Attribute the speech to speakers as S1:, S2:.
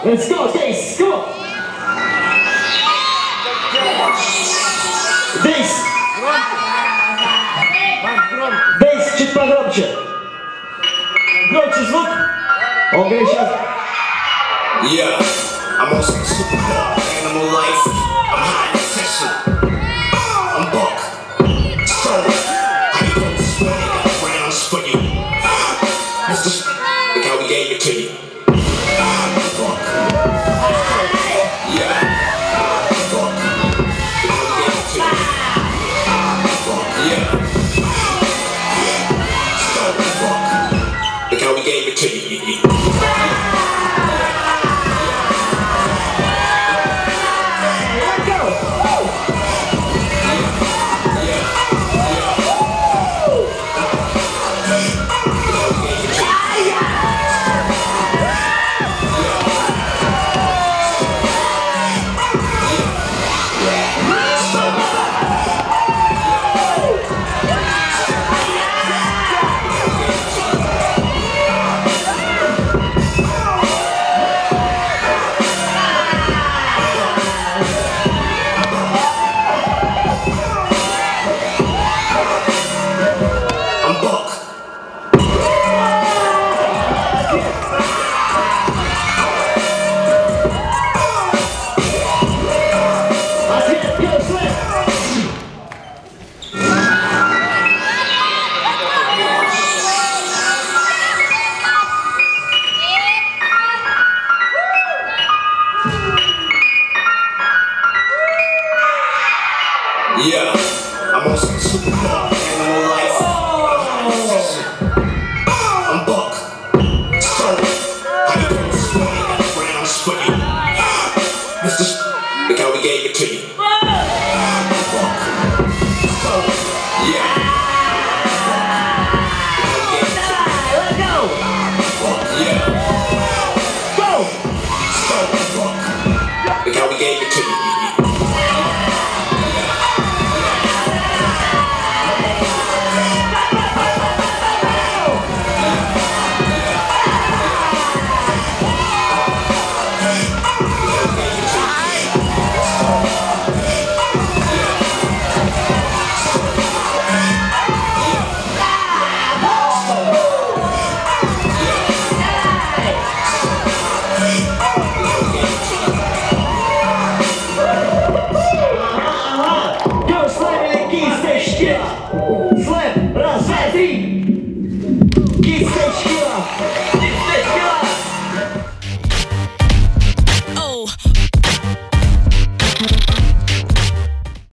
S1: Let's go, Dace, come on! Dace! Dace, чуть погромче. Громче звук. Он говорит сейчас.
S2: Yeah, I'm on some super animal life. I'm high in session. I'm buck. So, how you put this way? Got rounds for you. Mr. Look how we gave it to you. I'm buck. Yeah. I'm buck. Look how we gave it to you. I'm buck. Yeah. So, I'm buck. Look how we gave it to you. Yeah, I'm on some super animal life. I'm buck. So, how you put this way? Got rounds for you. Mr. Look how we gave it to you. I'm buck. So, yeah.
S1: Let's go!
S2: Buck, yeah.
S1: Go!
S2: So, buck. Look how we gave it to you.
S1: Слэп, раз, два, три!